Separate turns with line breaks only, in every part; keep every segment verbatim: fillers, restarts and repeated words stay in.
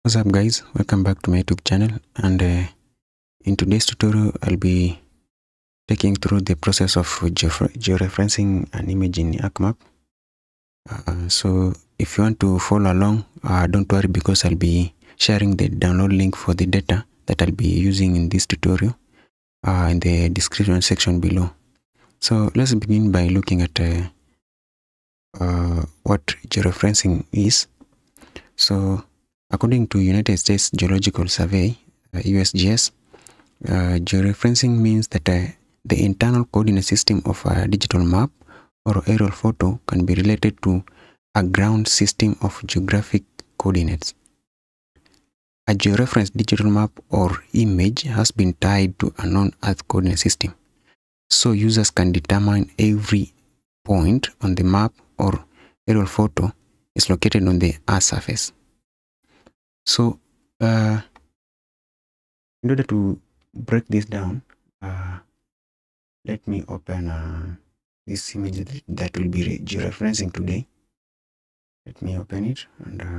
What's up guys, welcome back to my YouTube channel, and uh, in today's tutorial I'll be taking through the process of georeferencing an image in ArcMap. Uh, so if you want to follow along, uh, don't worry, because I'll be sharing the download link for the data that I'll be using in this tutorial uh, in the description section below. So let's begin by looking at uh, uh, what georeferencing is. So according to United States Geological Survey, uh, U S G S, uh, georeferencing means that uh, the internal coordinate system of a digital map or aerial photo can be related to a ground system of geographic coordinates. A georeferenced digital map or image has been tied to a known Earth coordinate system, so users can determine every point on the map or aerial photo is located on the Earth surface. So uh, in order to break this down, uh, let me open uh, this image that, that will be georeferencing today. Let me open it, and uh,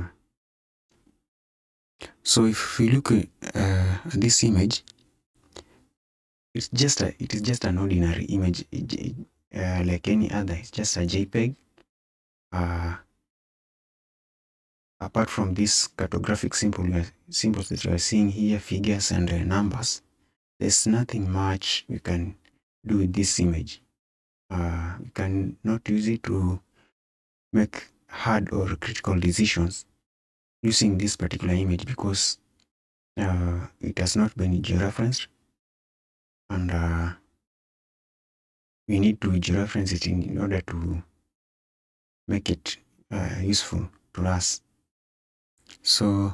so if we look at uh, this image, it's just a it is just an ordinary image, uh, like any other. It's just a JPEG. Uh, apart from this cartographic symbol, symbols that you are seeing here, figures and uh, numbers, there's nothing much we can do with this image. Uh, we can not use it to make hard or critical decisions using this particular image, because uh, it has not been georeferenced, and uh, we need to georeference it in, in order to make it uh, useful to us. So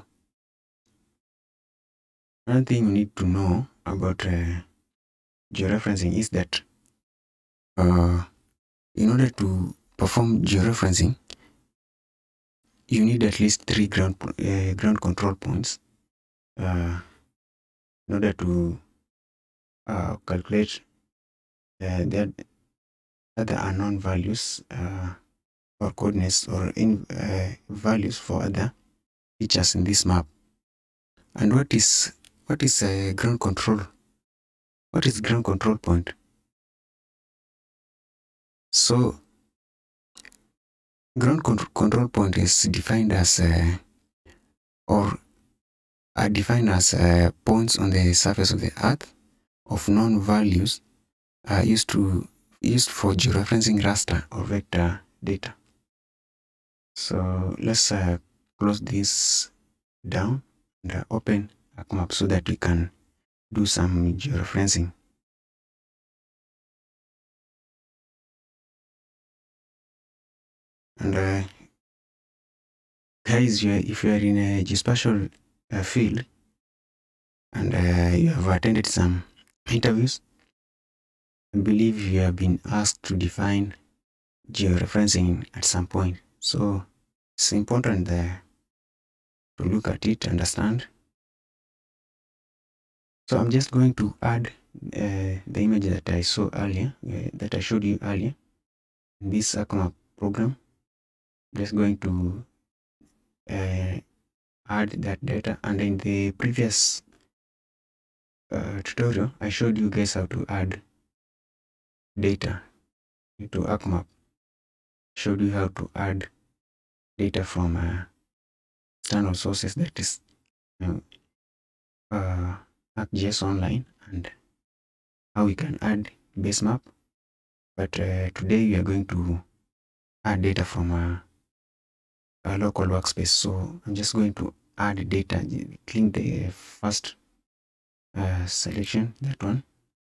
another thing we need to know about uh, georeferencing is that uh, in order to perform georeferencing, you need at least three ground uh, ground control points uh, in order to uh, calculate uh, the other unknown values uh, or coordinates or in uh, values for other features in this map. And what is what is a uh, ground control? What is ground control point? So ground con control point is defined as uh, or are defined as uh, points on the surface of the Earth of known values uh, used to used for georeferencing raster or vector data. So let's uh, close this down and uh, open ArcMap so that we can do some georeferencing. And uh, guys, you are, if you are in a geospatial uh, field and uh, you have attended some interviews, I believe you have been asked to define georeferencing at some point. So it's important uh, to look at it, understand. So I'm just going to add uh, the image that I saw earlier, uh, that I showed you earlier in this ArcMap program. I'm just going to uh, add that data, and in the previous uh, tutorial I showed you guys how to add data into ArcMap. Showed you how to add data from uh, external sources, that is you know, uh, ArcGIS Online, and how we can add base map. But uh, today we are going to add data from a, a local workspace. So I'm just going to add data. Click the first uh, selection, that one,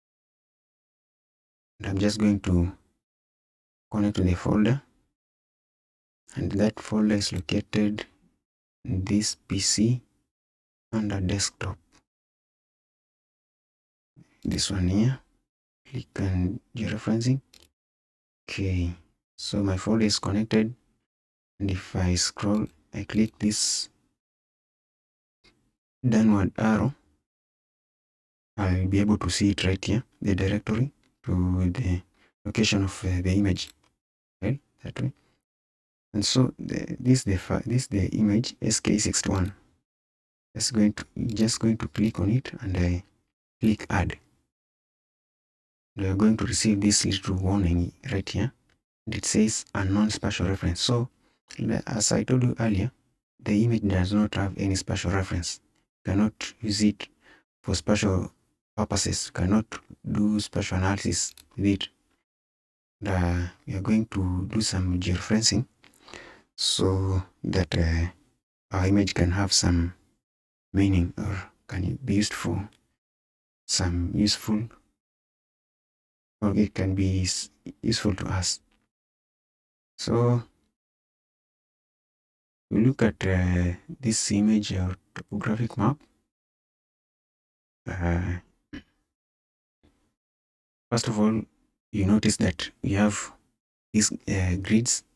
and I'm just going to connect to the folder, and that folder is located in this P C under desktop, this one here. Click on georeferencing. Okay, so my folder is connected, and if I scroll, I click this downward arrow, I'll be able to see it right here, the directory to the location of uh, the image, right, that way. And so the, this the this the image S K sixty-one. Just going to just going to click on it and I click add. We are going to receive this little warning right here. And it says unknown spatial reference. So as I told you earlier, the image does not have any spatial reference. You cannot use it for spatial purposes. You cannot do spatial analysis with it. And, uh, we are going to do some georeferencing so that uh, our image can have some meaning or can be used for some useful, or it can be useful to us. So we look at uh, this image or topographic map. Uh, first of all, you notice that we have these uh, grids.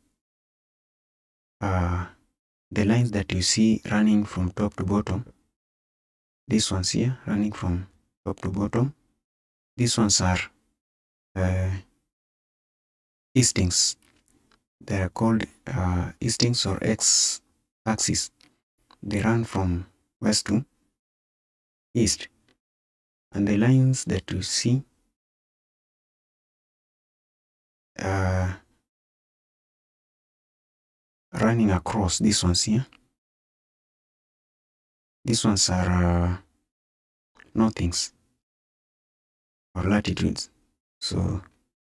Uh, the lines that you see running from top to bottom, these ones here running from top to bottom, these ones are uh, eastings. They are called uh, eastings or x-axis. They run from west to east. And the lines that you see uh, running across, these ones here, these ones are uh, northings or latitudes. So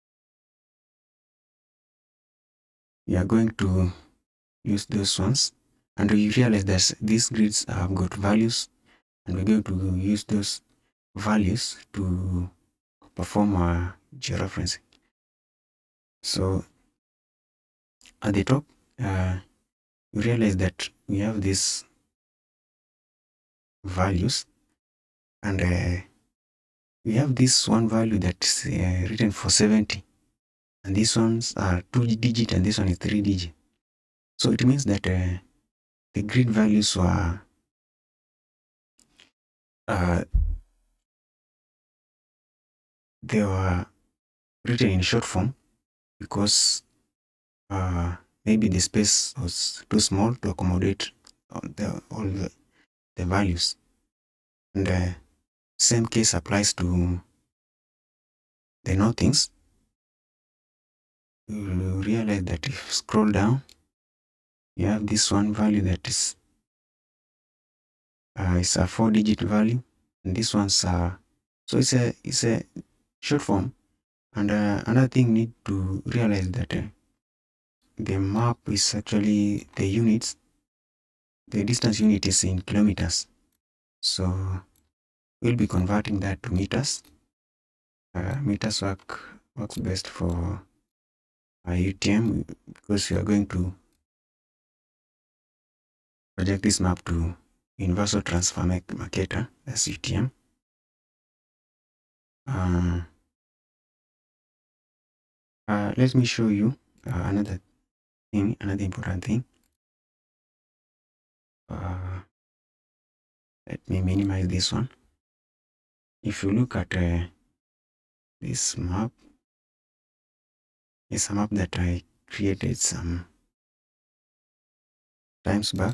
we are going to use those ones, and you realize that these grids have got values, and we're going to use those values to perform our georeferencing. So at the top, uh, you realize that we have these values, and uh, we have this one value that's uh, written for seventy, and these ones are two digit and this one is three digit. So it means that uh, the grid values were uh, they were written in short form because uh, maybe the space was too small to accommodate all the, all the, the values. And the uh, same case applies to the northings. You realize that if you scroll down, you have this one value that is uh, it's a four digit value, and this one's uh, so it's a it's a short form. And uh, another thing you need to realize that uh, the map is actually the units, the distance unit is in kilometers, so we'll be converting that to meters. Uh, meters work works best for uh, U T M because we are going to project this map to Universal Transfer Mercator, that's U T M. Uh, uh, let me show you uh, another thing, another important thing. Uh, let me minimize this one. If you look at uh, this map, it's a map that I created some times back.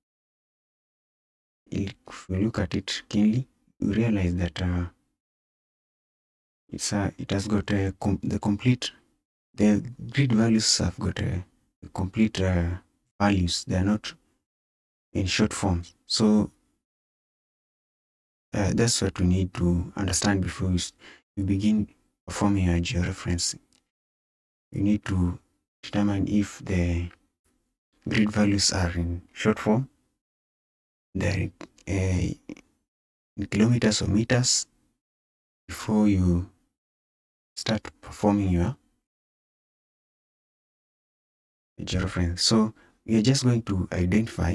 If you look at it keenly, you realize that uh, it's a, it has got a com the complete, the grid values have got a, a complete uh, values. They are not in short forms. So uh, that's what we need to understand before you begin performing a georeferencing. You need to determine if the grid values are in short form, they're uh, in kilometers or meters, before you start performing your georeference. So we are just going to identify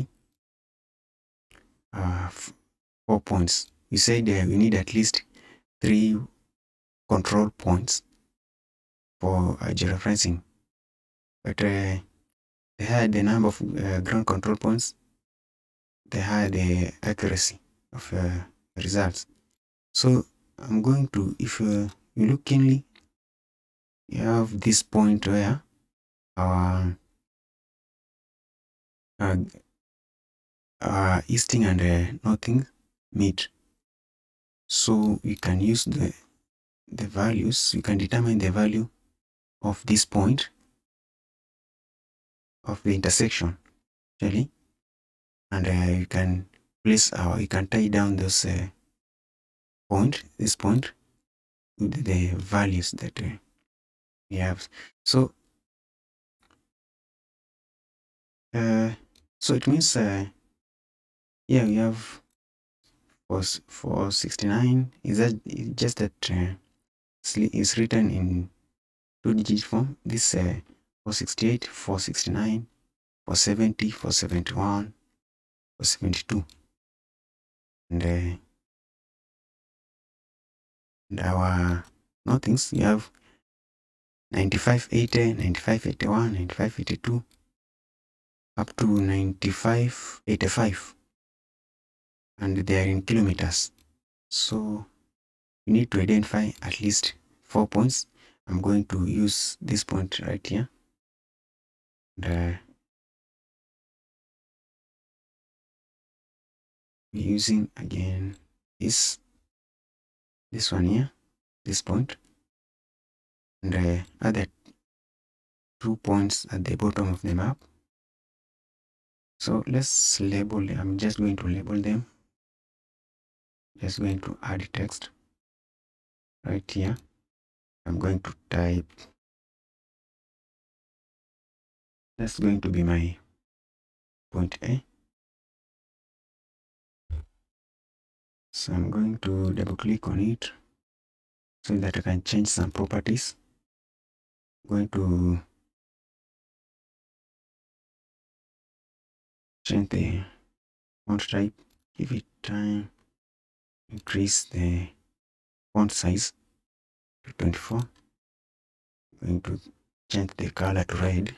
uh, four points. We said uh, we need at least three control points for uh, georeferencing, but uh, they had the number of uh, ground control points, they had the accuracy of uh, results. So I'm going to, if uh, you look keenly, you have this point where our uh, uh, easting and uh, northing meet. So we can use the the values. You can determine the value of this point of the intersection, really, and uh, you can place our you can tie down those uh, point this point with the values that uh, we have. So uh, so it means uh, yeah, we have for for sixty-nine. Is that it's just that uh, it's written in two digit form? This uh, four sixty-eight, four sixty-nine, four seventy, four seventy-one, four seventy-two, and uh, and our nothings. You have ninety-five eighty, ninety-five eighty-one, ninety-five eighty-two, up to ninety-five eighty-five, and they are in kilometers. So you need to identify at least four points. I'm going to use this point right here, and uh, using again this this one here, this point, and uh, other two points at the bottom of the map. So let's label. I'm just going to label them. Just going to add text right here. I'm going to type. That's going to be my point A. So I'm going to double click on it so that I can change some properties. I'm going to change the font type, give it time, increase the font size to twenty-four. I'm going to change the color to red,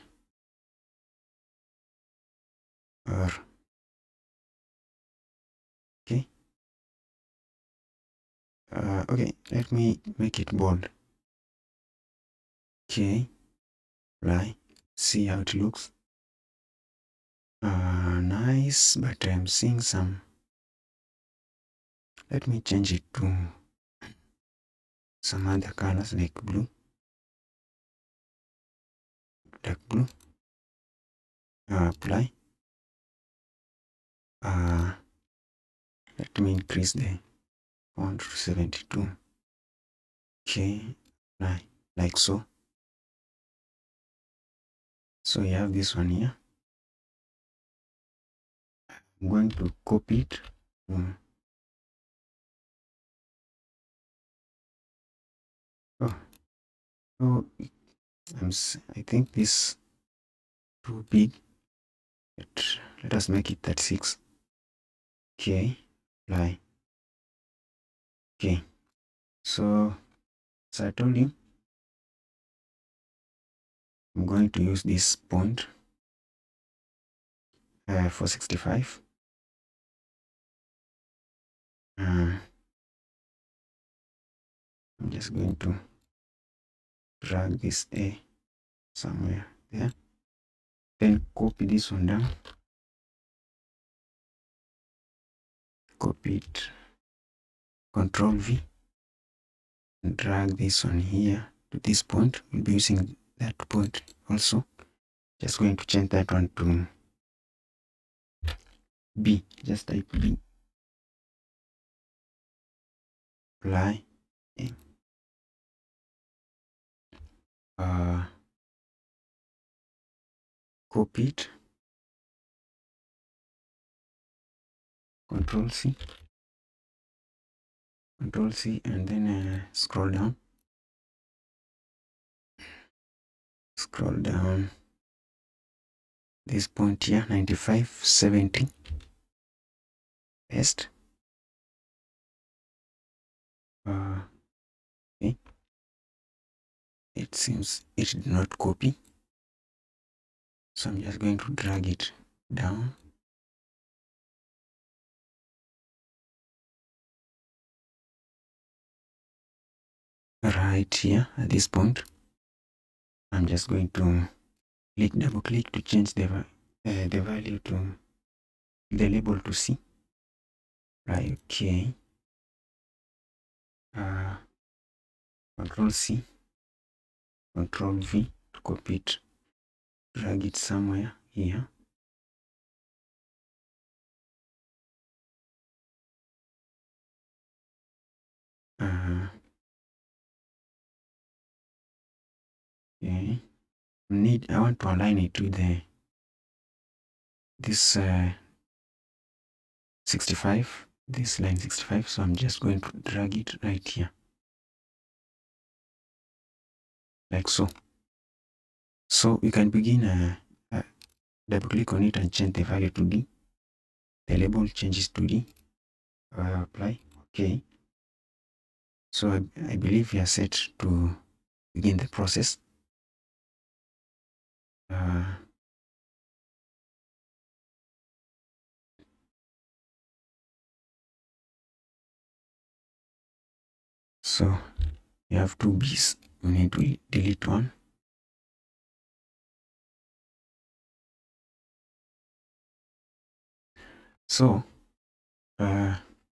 or okay. Uh, okay, let me make it bold. Okay, right. See how it looks. Uh, nice, but I'm seeing some. Let me change it to some other colors like blue, dark blue. Uh, apply. Uh, let me increase the font to seventy-two. Okay, apply like so. So you have this one here. I'm going to copy it. Mm. Oh, oh, I'm, I think this too big. Let, let us make it thirty-six. Okay, apply. Okay, so as I told you, I'm going to use this point uh, for sixty-five. Uh, I'm just going to drag this A somewhere there. Then copy this one down. Copy it. Control V. And drag this one here to this point. We'll be using that point also. Just going to change that one to B. Just type B. Apply. Uh, copy it. Control C. Control C, and then uh, scroll down. Scroll down. This point here, ninety-five seventy. Paste. Uh, okay. It seems it did not copy. So I'm just going to drag it down. Right here at this point. I'm just going to click double click to change the uh, the value to the label to C. Right, okay. Uh, Control C, Control V to copy it, drag it somewhere here. Uh, okay. Need I want to align it with the this uh, sixty-five, this line sixty-five. So I'm just going to drag it right here, like so. So we can begin. Uh, uh, double click on it and change the value to D. The label changes to D. Uh, apply. Okay. So I, I believe we are set to begin the process. Uh, so we have two B's. We need to delete one. So uh,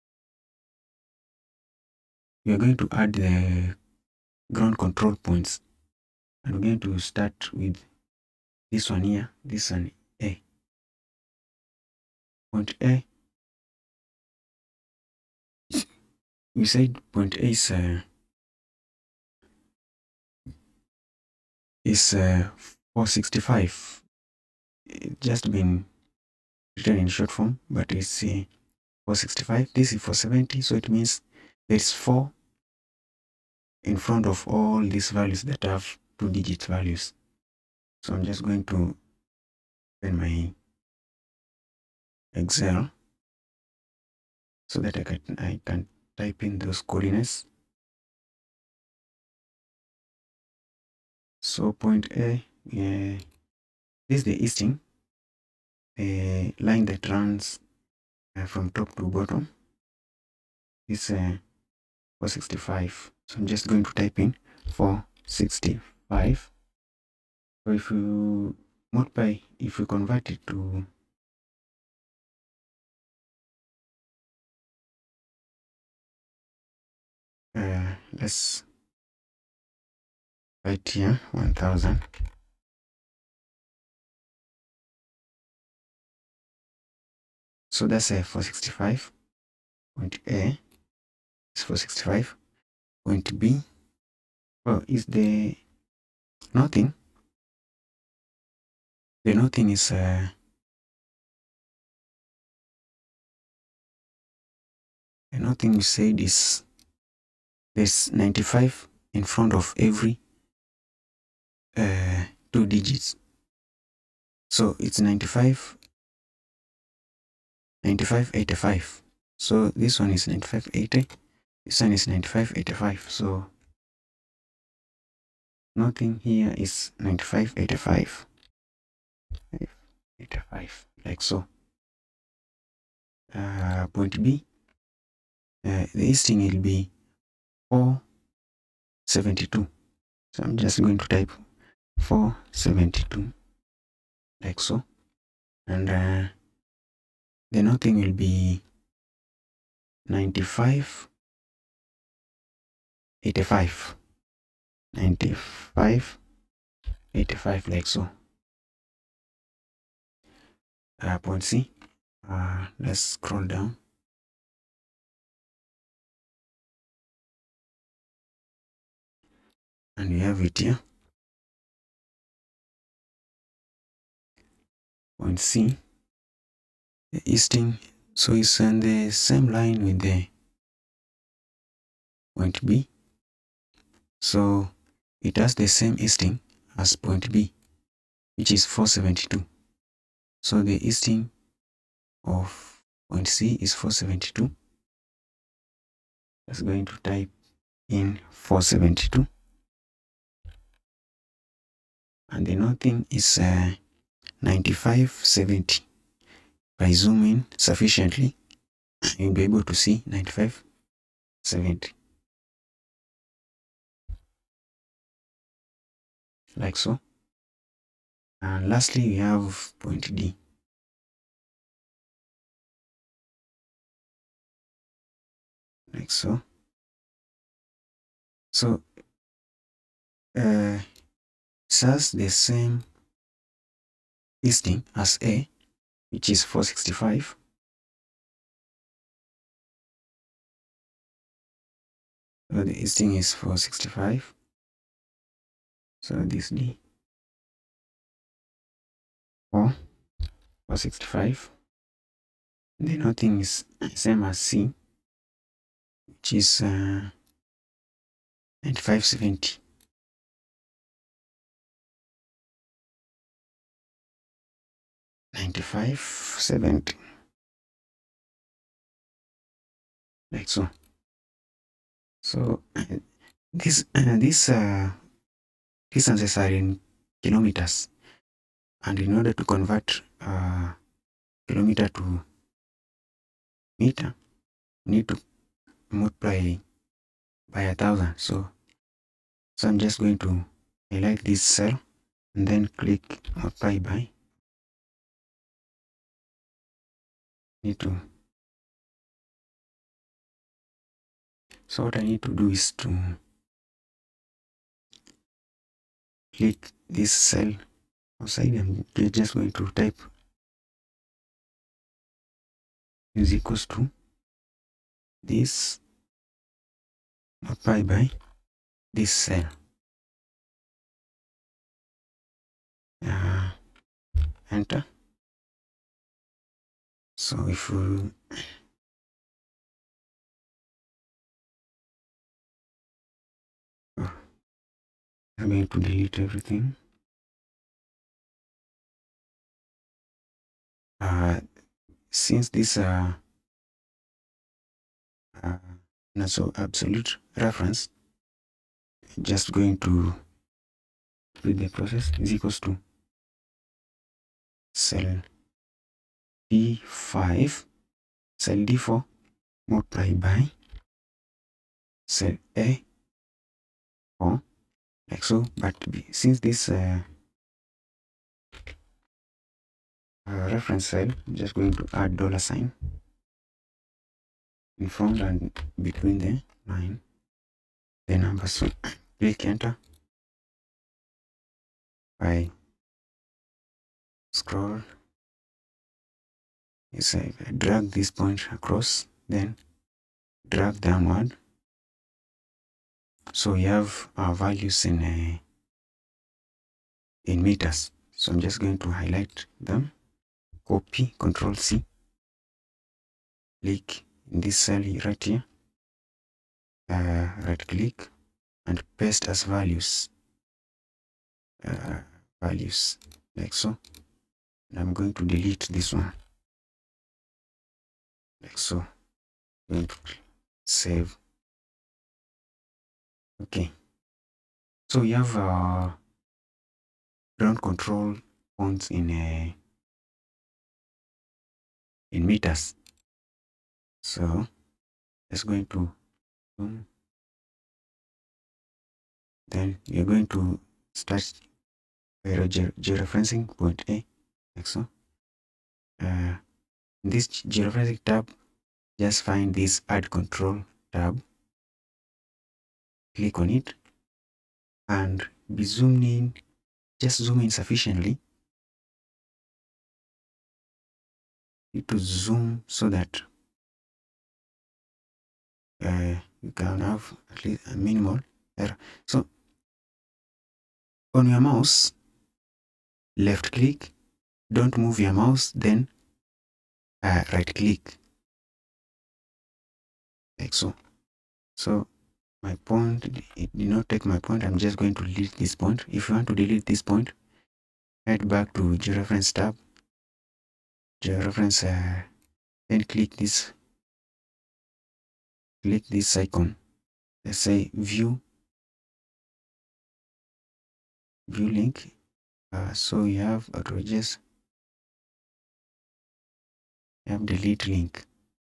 we are going to add the ground control points, and we're going to start with this one here, this one A. Point A, we said point A is uh, is uh, four sixty-five. It's just been written in short form, but it's uh, four sixty-five. This is four seventy, so it means there's four in front of all these values that have two digit values. So I'm just going to open my Excel so that I can I can type in those coordinates. So point A, yeah, this is the easting, the line that runs uh, from top to bottom. Is uh, four sixty-five. So I'm just going to type in four sixty-five. So if you multiply, if you convert it to uh, let's write here one thousand. So that's a four sixty-five. Point A is four sixty-five. Point B, well, is the nothing. The nothing is uh, the nothing we said is there's ninety-five in front of every uh, two digits. So it's ninety-five, ninety-five, eighty-five. So this one is ninety-five, eighty. This one is ninety-five, eighty-five. So nothing here is ninety-five, eighty-five. eighty-five, like so. Uh, point B, uh, the easting will be four seventy-two. So I'm just going to type four seventy-two, like so. And uh, the nothing will be ninety-five, eighty-five. ninety-five, eighty-five, like so. Uh, point C, uh, let's scroll down. And we have it here. Point C, the easting, so it's on the same line with the point B. So it has the same easting as point B, which is four seventy-two. So the easting of point C is four seventy-two. Just going to type in four seventy-two. And the nothing is uh, ninety-five, seventy. If I zoom in sufficiently, you'll be able to see ninety-five, seventy. Like so. And lastly, we have point D. like so. So uh, it has the same listing as A, which is four sixty-five. So the listing is four sixty-five. So this D four sixty-five. The nothing is same as C, which is uh, ninety-five seventy. ninety-five seventy, like so. So uh, this uh, this uh, distances are in kilometers, and in order to convert uh, kilometer to meter, you need to multiply by a thousand. So so I'm just going to highlight this cell and then click multiply by. Need to so what I need to do is to click this cell outside. I'm just going to type is equals to this multiply by this cell. Uh, enter. So if we oh, I'm going to delete everything. Uh, since this uh, uh not so absolute reference, just going to read the process is equals to cell D five, cell D four multiply by cell A four, like so. But since this uh, uh, reference cell, I'm just going to add dollar sign in front and between the line, the numbers. So click enter. I scroll. Yes, I drag this point across, then drag downward. So we have our values in uh, in meters. So I'm just going to highlight them, copy, control C, click in this cell right here, uh, right click and paste as values, uh, values like so. And I'm going to delete this one, like so. I'm going to save. Okay. So we have uh, ground control points in a in meters. So it's going to um, then we're going to start georeferencing point A, like so. Uh, in this georeferencing tab, just find this add control tab, click on it, and be zoomed in. Just zoom in sufficiently. You need to zoom so that uh, you can have at least a minimal error. So on your mouse, left click, don't move your mouse, then uh, right click, like so. So my point, it did not take my point. I'm just going to delete this point. If you want to delete this point, head back to georeference tab, georeference, uh, then click this, click this icon. Let's say view, view link. Uh, so you have outrageous, you have delete link.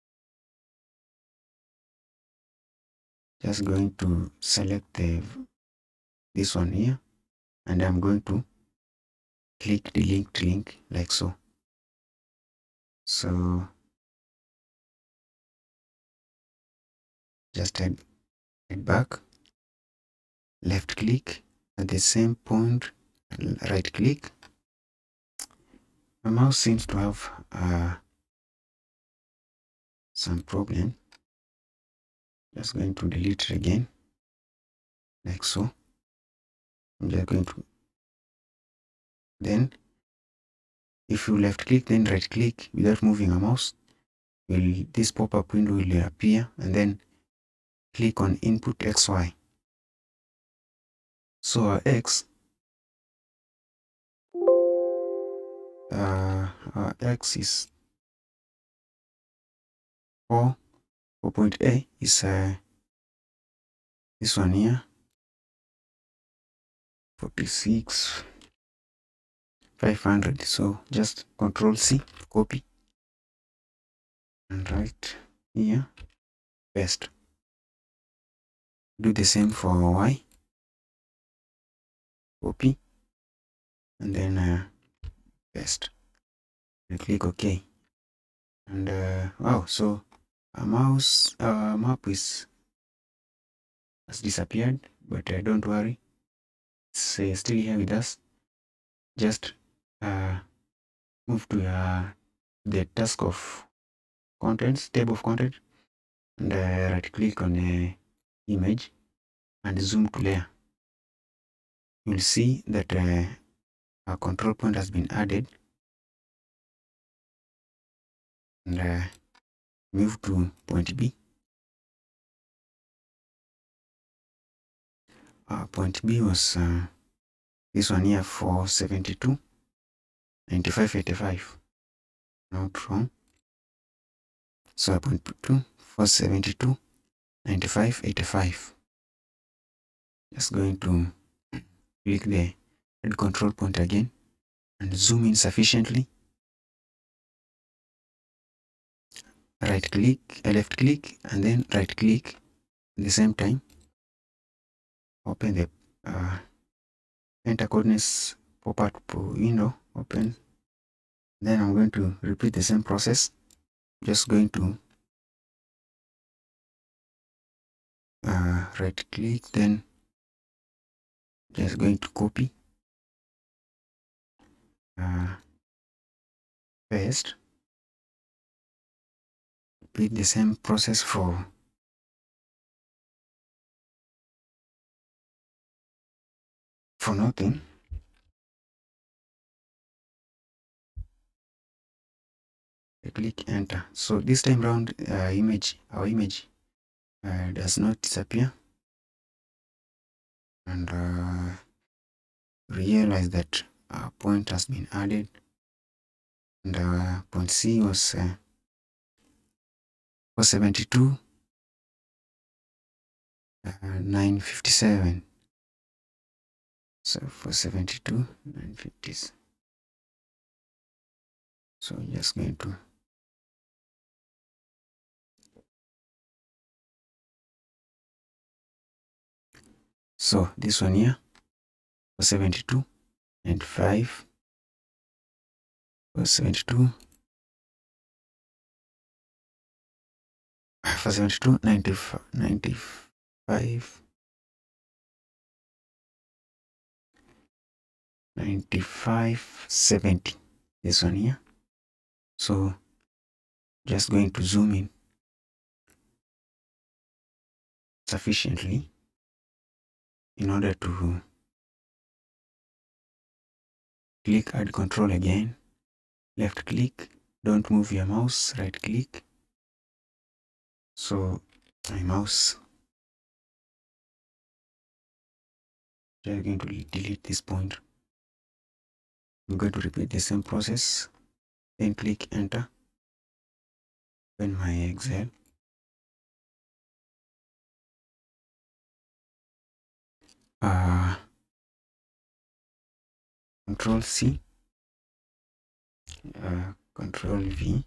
Just going to select the this one here, and I'm going to click the linked link like so. So just head, head back, left click at the same point, right click. My mouse seems to have uh, some problem. Just going to delete it again, like so. I'm just going to, then if you left click then right click without moving a mouse, will this pop-up window will appear, and then click on input X Y. So our X, uh, our X is four, four point A is uh, this one here, forty-six, five hundred. So just control C, copy, and right here, paste. Do the same for Y, copy, and then uh, paste, and click OK. And uh, wow, so our mouse, our map is has disappeared, but uh, don't worry, it's uh, still here with us. Just uh, move to uh, the task of contents, table of content, and uh, right click on the image and zoom to layer. You'll see that uh, our control point has been added, and uh, move to point B. Uh, point B was uh, this one here, four seventy-two, ninety-five, eighty-five. Not wrong. So point two, four seventy-two, ninety-five, eighty-five. Just going to click the red control point again and zoom in sufficiently. Right click, uh, left click, and then right click at the same time. Open the uh, enter coordinates pop-up window, open. Then I'm going to repeat the same process. Just going to uh, right click, then just going to copy, uh, paste. Repeat the same process for for nothing. I click enter. So this time round, uh, image our image uh, does not disappear, and uh, realize that a point has been added, and uh, point C was uh, four seventy-two, uh, nine fifty-seven. So four seventy-two, nine fifty. So just going to so this one here, four seventy-two, ninety-five, four seventy-two, four seventy-two, ninety-five, ninety-five, ninety-five, seventy. This one here. So just going to zoom in sufficiently in order to click add control again, left click, don't move your mouse, right click. So my mouse, just going to delete this point. I'm going to repeat the same process, then click enter, open my Excel. Uh, Control C, uh, Control V,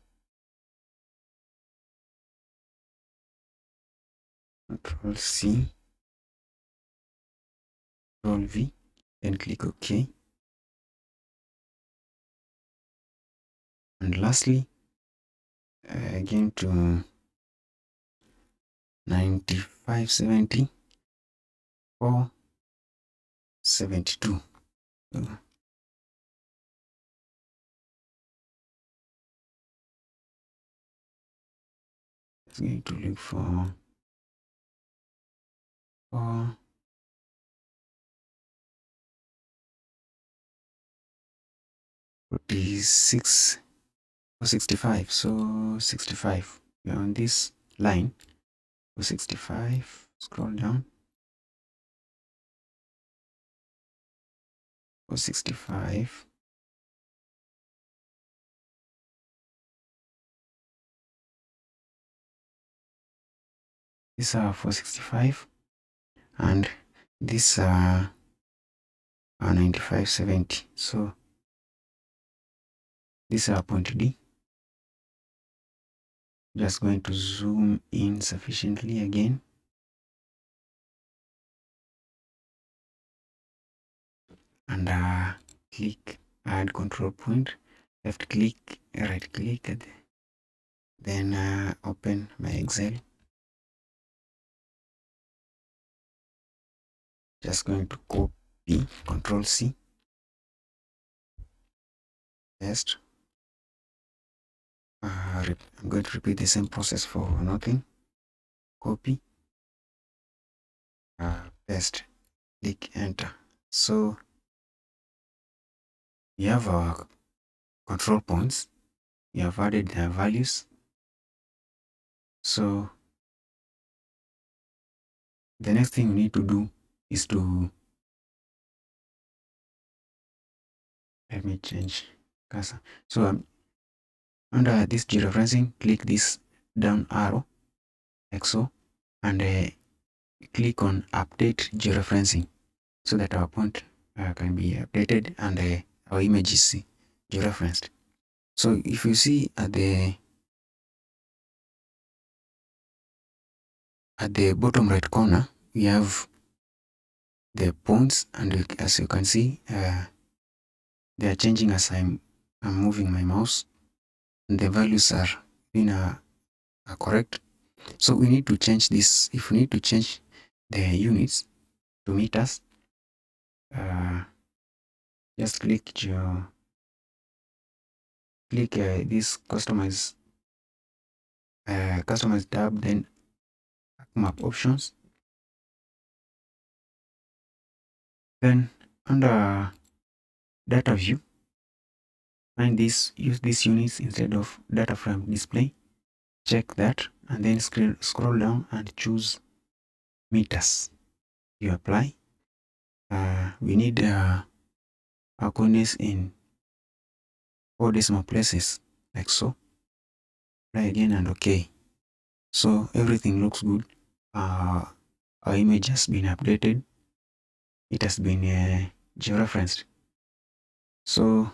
Control C, Control V, then click OK. And lastly, uh, again to ninety-five seventy or seventy-two. So it's going to look for for forty-six or sixty-five. So sixty-five. We're on this line for sixty-five. Scroll down for sixty-five. These are for sixty-five, and these are, are ninety-five seventy. So these are point D. Just going to zoom in sufficiently again. And uh, click add control point, left click, right click, then uh, open my Excel. Just going to copy, control C, paste. Uh, I'm going to repeat the same process for nothing. Copy, uh, paste, click enter. So we have our control points. We have added their values. So the next thing we need to do is to, let me change cursor. So um, under this georeferencing, click this down arrow like so, and uh, click on update georeferencing so that our point uh, can be updated and uh, our image is georeferenced. So if you see at the at the bottom right corner, we have the points, and as you can see, uh, they are changing as I'm I'm moving my mouse, and the values are in a are correct. So we need to change this. If we need to change the units to meters, uh, just click your click uh, this customize uh, customize tab, then map options, then under data view, find this, use these units instead of data frame display. Check that, and then scroll scroll down and choose meters. You apply. Uh, we need uh, our coordinates in four decimal places, like so. Apply again and OK. So everything looks good. Uh, our image has been updated. It has been uh, georeferenced. So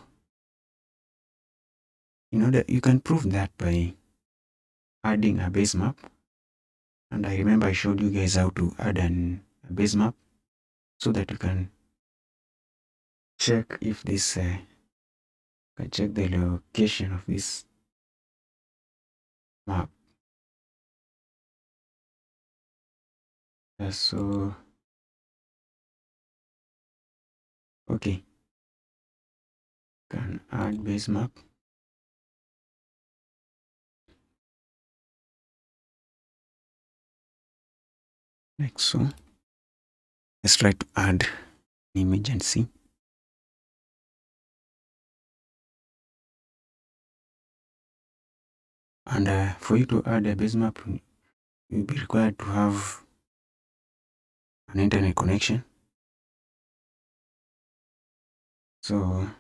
you know that you can prove that by adding a base map. And I remember I showed you guys how to add an, a base map so that you can check if this uh, can check the location of this map. Uh, so okay, can add base map. Like so. Let's try to add an image and see. And uh, for you to add a base map, you'll be required to have an internet connection. So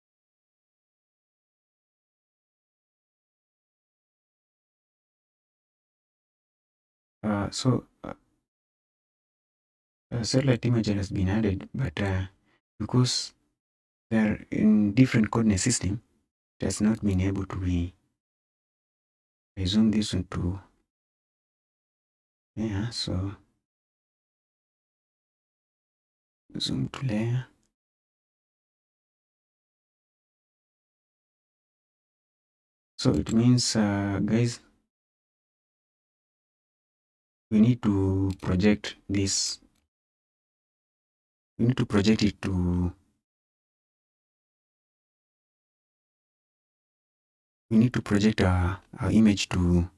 uh, so uh, a satellite image has been added, but uh, because they're in different coordinate system, it has not been able to be. I zoom this into, yeah, so zoom to layer. So it means, uh, guys, we need to project this. We need to project it to. We need to project our, our image to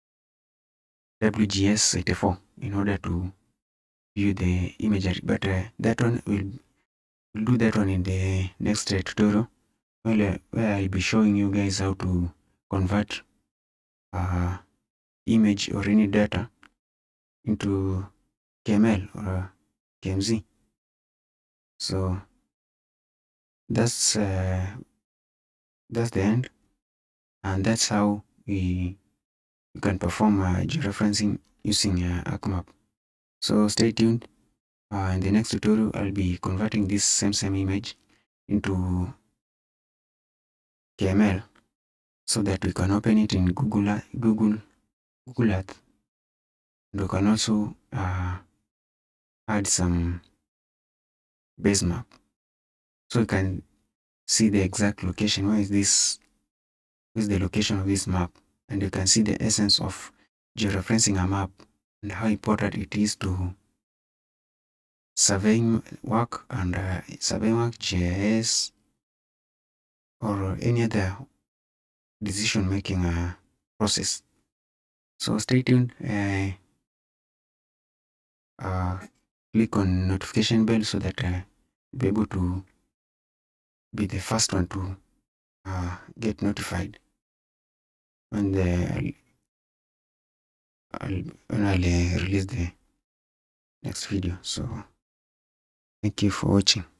W G S eighty-four in order to view the imagery, but uh, that one will we'll do that one in the next uh, tutorial, where, uh, where I'll be showing you guys how to convert uh, image or any data into K M L or uh, K M Z. So that's uh, that's the end, and that's how we, we can perform uh, georeferencing using uh, ArcMap. So stay tuned. Uh, in the next tutorial, I'll be converting this same same image into K M L so that we can open it in Google Google Google Earth, and we can also uh, add some base map so we can see the exact location. Where is this? Where is the location of this map? And you can see the essence of georeferencing a map and how important it is to surveying work and uh, surveying work, G I S, or any other decision making uh, process. So stay tuned. Uh, uh, click on notification bell so that uh, you'll be able to be the first one to uh, get notified when the I'll, when I'll uh, release the next video. So thank you for watching.